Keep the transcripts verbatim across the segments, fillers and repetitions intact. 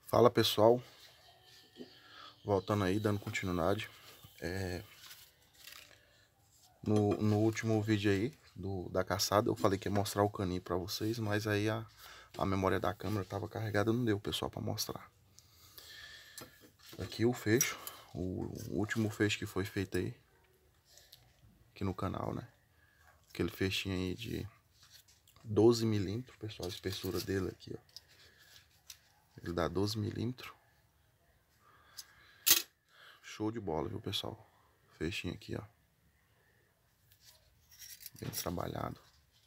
Fala pessoal, voltando aí, dando continuidade. É, no, no último vídeo aí do, da caçada eu falei que ia mostrar o caninho pra vocês, mas aí a, a memória da câmera tava carregada, não deu pessoal pra mostrar. Aqui o fecho, o, o último fecho que foi feito aí, aqui no canal, né? Aquele fechinho aí de doze milímetros, pessoal, a espessura dele aqui, ó. Ele dá doze milímetros. Show de bola, viu pessoal? Fechinho aqui, ó. Bem trabalhado.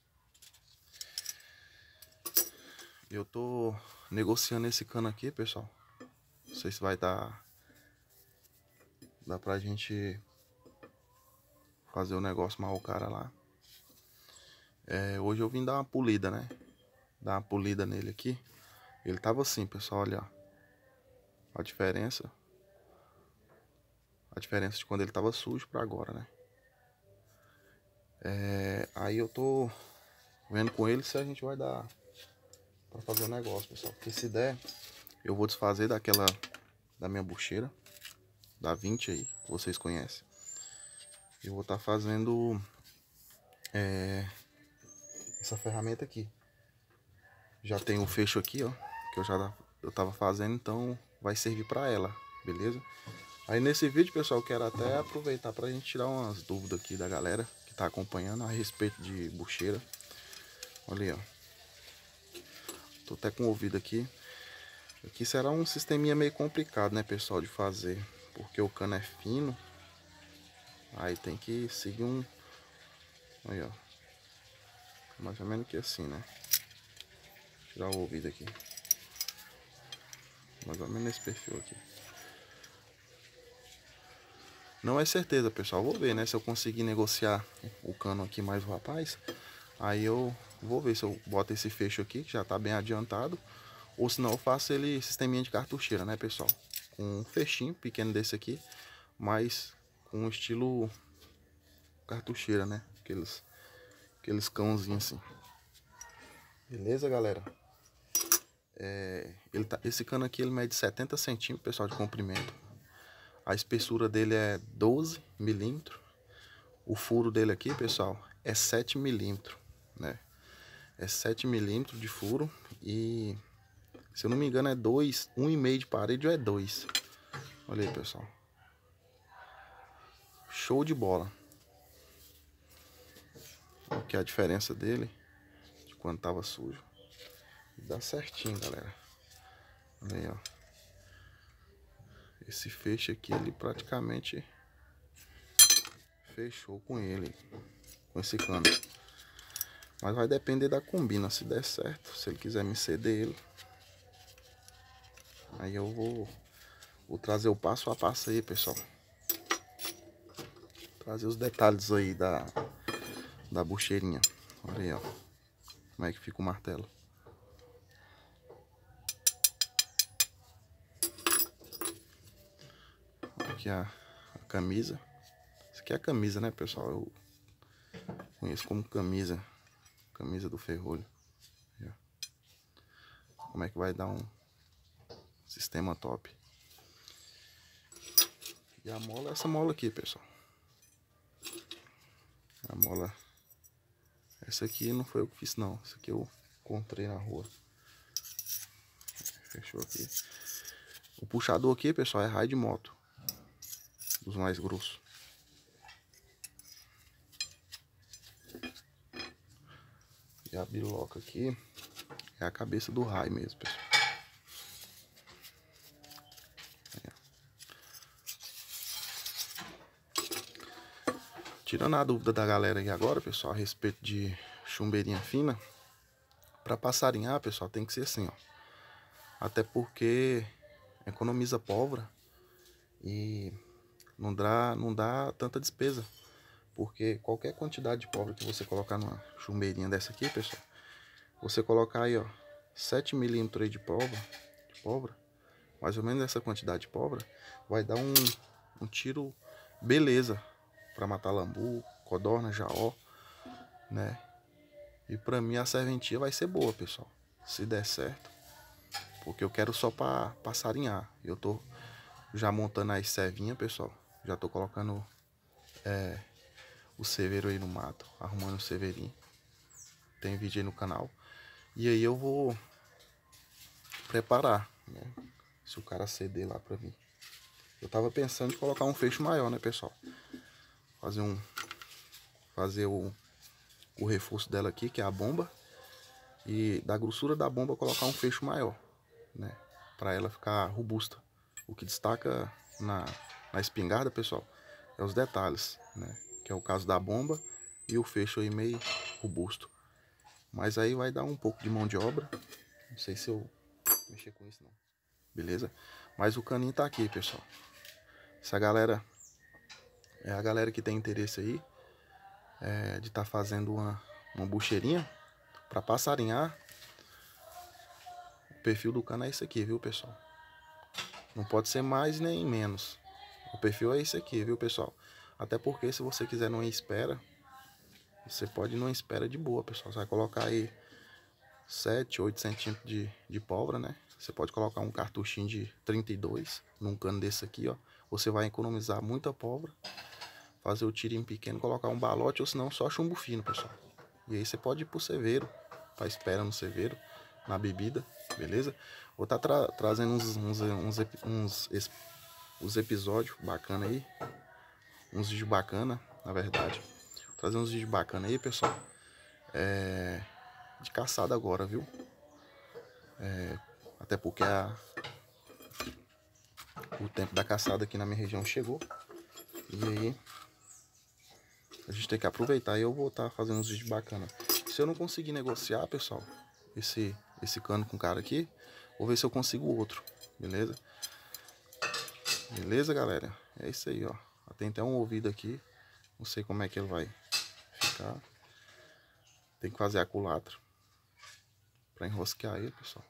Eu tô negociando esse cano aqui, pessoal. Não sei se vai dar... Dá pra gente fazer o negócio mal o cara lá. É, hoje eu vim dar uma polida, né? Dar uma polida nele aqui. Ele tava assim, pessoal, olha, ó. A diferença. A diferença de quando ele tava sujo pra agora, né? É, aí eu tô vendo com ele se a gente vai dar pra fazer o negócio, pessoal. Porque se der, eu vou desfazer daquela... Da minha bucheira. Da vinte aí, que vocês conhecem. Eu vou estar tá fazendo... É, essa ferramenta aqui. Já tem o fecho aqui, ó. Que eu já eu tava fazendo, então vai servir pra ela, beleza? Aí nesse vídeo, pessoal, eu quero até aproveitar pra gente tirar umas dúvidas aqui da galera que tá acompanhando a respeito de bucheira. Olha aí, ó. Tô até com o ouvido aqui. Aqui será um sisteminha meio complicado, né, pessoal, de fazer. Porque o cano é fino. Aí tem que seguir um... Aí, ó. Mais ou menos que assim, né? Tirar o ouvido aqui. Mais ou menos nesse perfil aqui. Não é certeza, pessoal. Vou ver, né? Se eu conseguir negociar o cano aqui mais o rapaz. Aí eu vou ver se eu boto esse fecho aqui, que já tá bem adiantado. Ou se não, eu faço ele sisteminha de cartucheira, né, pessoal? Com um fechinho pequeno desse aqui. Mas com estilo cartucheira, né? Aqueles, aqueles cãozinhos assim. Beleza, galera? É, ele tá, esse cano aqui ele mede setenta centímetros, pessoal, de comprimento. A espessura dele é doze milímetros. O furo dele aqui, pessoal, é sete milímetros, né? É sete milímetros de furo e, se eu não me engano, é dois, um e meio de parede ou é dois. Olha aí, pessoal. Show de bola. Aqui a diferença dele de quando tava sujo. Dá certinho, galera. Olha aí, ó. Esse fecho aqui, ele praticamente fechou com ele, com esse cano. Mas vai depender da combina, se der certo. Se ele quiser me ceder ele, aí eu vou, vou trazer o passo a passo aí, pessoal. Trazer os detalhes aí da, da bucheirinha. Olha aí, ó. Como é que fica o martelo. Aqui a, a camisa. Isso aqui é a camisa, né, pessoal? Eu conheço como camisa. Camisa do ferrolho. Como é que vai dar um sistema top. E a mola é essa mola aqui, pessoal. A mola... Essa aqui não foi eu que fiz, não. Essa aqui eu encontrei na rua. Fechou aqui. O puxador aqui, pessoal, é raio de moto. Dos mais grossos. E a biloca aqui é a cabeça do raio mesmo, pessoal. Tirando a dúvida da galera aí agora, pessoal, a respeito de chumbeirinha fina. Para passarinhar, pessoal, tem que ser assim, ó. Até porque economiza pólvora e não dá, não dá tanta despesa. Porque qualquer quantidade de pólvora que você colocar numa chumbeirinha dessa aqui, pessoal, você colocar aí, ó, sete milímetros aí de pólvora, de pólvora, mais ou menos essa quantidade de pólvora, vai dar um, um tiro beleza para matar lambu, codorna, jaó, né? E pra mim a serventia vai ser boa, pessoal. Se der certo. porque eu quero só para passarinhar. Eu tô já montando as cevinhas, pessoal. Já tô colocando é, o ceveiro aí no mato, arrumando o ceveirinho. Tem vídeo aí no canal. E aí eu vou preparar, né? Se o cara ceder lá pra mim. Eu tava pensando em colocar um fecho maior, né, pessoal? Fazer um... Fazer o, o reforço dela aqui, que é a bomba. E da grossura da bomba colocar um fecho maior, né? Pra ela ficar robusta. O que destaca na, na espingarda, pessoal, é os detalhes, né? Que é o caso da bomba e o fecho aí meio robusto. Mas aí vai dar um pouco de mão de obra. Não sei se eu mexer com isso não. Beleza? Mas o caninho tá aqui, pessoal. Essa galera é a galera que tem interesse aí é, de estar tá fazendo uma, uma bucheirinha para passarinhar. O perfil do cano é esse aqui, viu, pessoal? Não pode ser mais nem menos. O perfil é esse aqui, viu, pessoal? Até porque se você quiser numa espera, você pode ir numa espera de boa, pessoal. Você vai colocar aí sete, oito centímetros de, de pólvora, né? Você pode colocar um cartuchinho de trinta e dois num cano desse aqui, ó. Você vai economizar muita pólvora. Fazer o tirinho pequeno, colocar um balote ou senão só chumbo fino, pessoal. E aí você pode ir pro ceveiro, pra espera no ceveiro, na bebida, beleza? Vou estar tá tra trazendo uns, uns, uns, uns, uns, uns episódios bacana aí. Uns vídeos bacana, na verdade. Vou trazer uns vídeos bacana aí, pessoal. É... De caçada agora, viu? É... Até porque a... o tempo da caçada aqui na minha região chegou. E aí a gente tem que aproveitar. E eu vou estar tá fazendo uns vídeos bacana. Se eu não conseguir negociar, pessoal, esse, esse cano com o cara aqui, vou ver se eu consigo outro, beleza? Beleza, galera? É isso aí, ó. Tem até um ouvido aqui. Não sei como é que ele vai ficar. Tem que fazer a culatra para enrosquear ele, pessoal.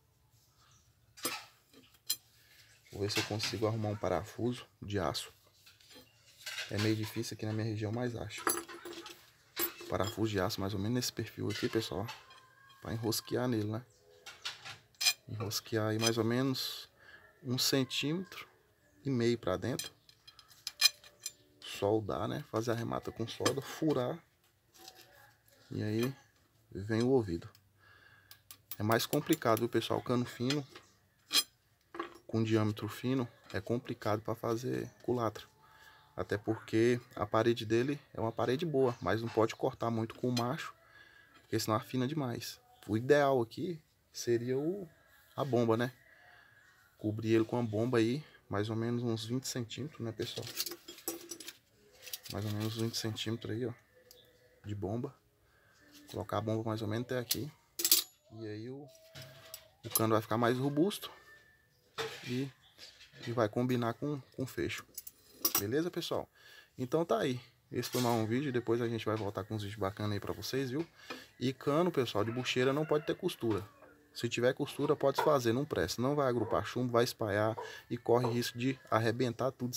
Vou ver se eu consigo arrumar um parafuso de aço. É meio difícil aqui na minha região, mas acho. Parafuso de aço mais ou menos nesse perfil aqui, pessoal. Para enrosquear nele, né? Enrosquear aí mais ou menos um centímetro e meio para dentro. Soldar, né? Fazer a remata com solda, furar. E aí vem o ouvido. É mais complicado, viu, pessoal? Cano fino, com diâmetro fino, é complicado para fazer culatra. Até porque a parede dele é uma parede boa, mas não pode cortar muito com o macho, porque senão afina demais. O ideal aqui seria o, a bomba, né? Cobrir ele com a bomba aí, mais ou menos uns vinte centímetros, né, pessoal? Mais ou menos vinte centímetros aí, ó, de bomba. Colocar a bomba mais ou menos até aqui. E aí o, o cano vai ficar mais robusto e, e vai combinar com, com o fecho. Beleza, pessoal? Então tá aí. Esse foi mais um vídeo. Depois a gente vai voltar com uns vídeos bacanas aí pra vocês, viu? E cano, pessoal, de bucheira não pode ter costura. Se tiver costura, pode fazer, não presta. Não vai agrupar chumbo, vai espalhar e corre risco de arrebentar tudo.